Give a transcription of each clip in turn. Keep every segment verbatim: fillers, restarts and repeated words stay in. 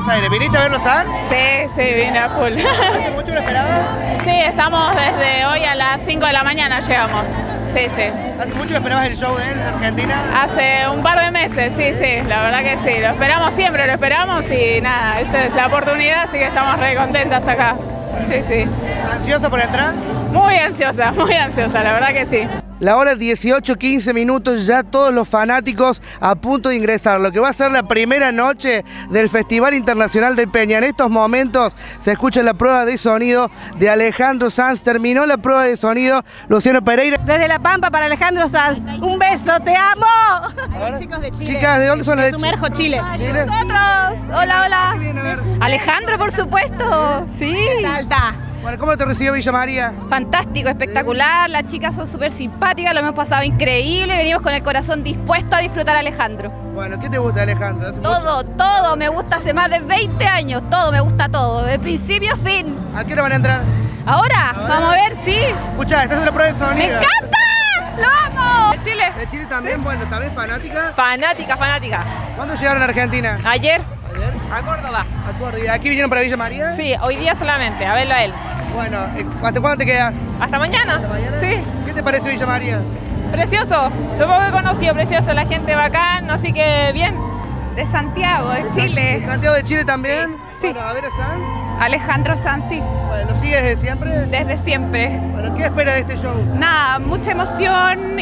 Buenos Aires. ¿Viniste a verlo, San? Sí, sí, vine a full. ¿Hace mucho lo esperabas? Sí, estamos desde hoy a las cinco de la mañana llegamos. Sí, sí. ¿Hace mucho que esperabas el show de él en Argentina? Hace un par de meses, sí, sí, la verdad que sí. Lo esperamos siempre, lo esperamos y nada, esta es la oportunidad, así que estamos re contentas acá. Sí, sí. ¿Ansiosa por entrar? Muy ansiosa, muy ansiosa, la verdad que sí. La hora dieciocho, quince minutos, ya todos los fanáticos a punto de ingresar. Lo que va a ser la primera noche del Festival Internacional de Peña. En estos momentos se escucha la prueba de sonido de Alejandro Sanz. Terminó la prueba de sonido, Luciano Pereira. Desde La Pampa para Alejandro Sanz. Un beso, te amo. Chicos de Chile. Chicas, ¿de dónde son las de Chile? Sumerjo, Chile. Chile. Nosotros. Hola, hola. Alejandro, por supuesto. Sí. Salta. Bueno, ¿cómo te recibió Villa María? Fantástico, espectacular, las chicas son súper simpáticas, lo hemos pasado increíble, venimos con el corazón dispuesto a disfrutar a Alejandro. Bueno, ¿qué te gusta, Alejandro? ¿Hace todo, mucho? todo, me gusta hace más de veinte años, todo, me gusta todo, de principio a fin. ¿A qué hora van a entrar? ¿Ahora? ¿Ahora? Vamos a ver, sí. Escuchá, estás en la prueba de sonido. ¡Me encanta! ¡Lo amo! ¿De Chile? ¿De Chile también? Sí. Bueno, ¿también fanática? Fanática, fanática. ¿Cuándo llegaron a Argentina? Ayer, ¿Ayer? a Córdoba. ¿A Córdoba? ¿Y aquí vinieron para Villa María? Sí, hoy día solamente, a verlo a él. Bueno, ¿hasta cuándo te quedas? ¿Hasta mañana? ¿Hasta mañana? Sí. ¿Qué te parece Villa María? Precioso, lo poco que he conocido, precioso, la gente bacán, así que bien. De Santiago, de Chile. ¿De Santiago de Chile también? Sí. Bueno, a ver, San. Alejandro Sanz, sí, Bueno, ¿lo sigues desde siempre? desde siempre. Bueno, ¿qué esperas de este show? Nada, mucha emoción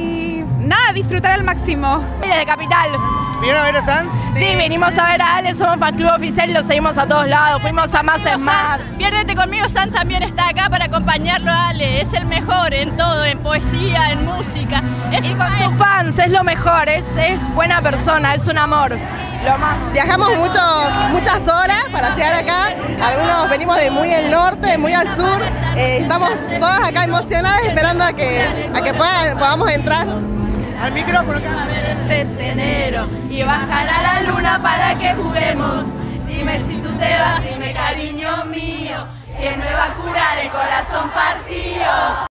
y nada, disfrutar al máximo. Desde Capital. ¿Vinieron a ver a San? Sí, venimos a ver a Ale, somos fan club oficial, lo seguimos a todos lados, fuimos a Más es Más. Piérdete conmigo, San también está acá para acompañarlo a Ale, es el mejor en todo, en poesía, en música. Es Y con sus fans, es lo mejor, es, es buena persona, es un amor. Lo más. Viajamos mucho, muchas horas para llegar acá, algunos venimos de muy al norte, muy al sur, eh, estamos todas acá emocionadas esperando a que, a que pueda- podamos entrar. Al micrófono acá. Este enero y bajará la luna para que juguemos. Dime si tú te vas, dime cariño mío, ¿quién me va a curar el corazón partido?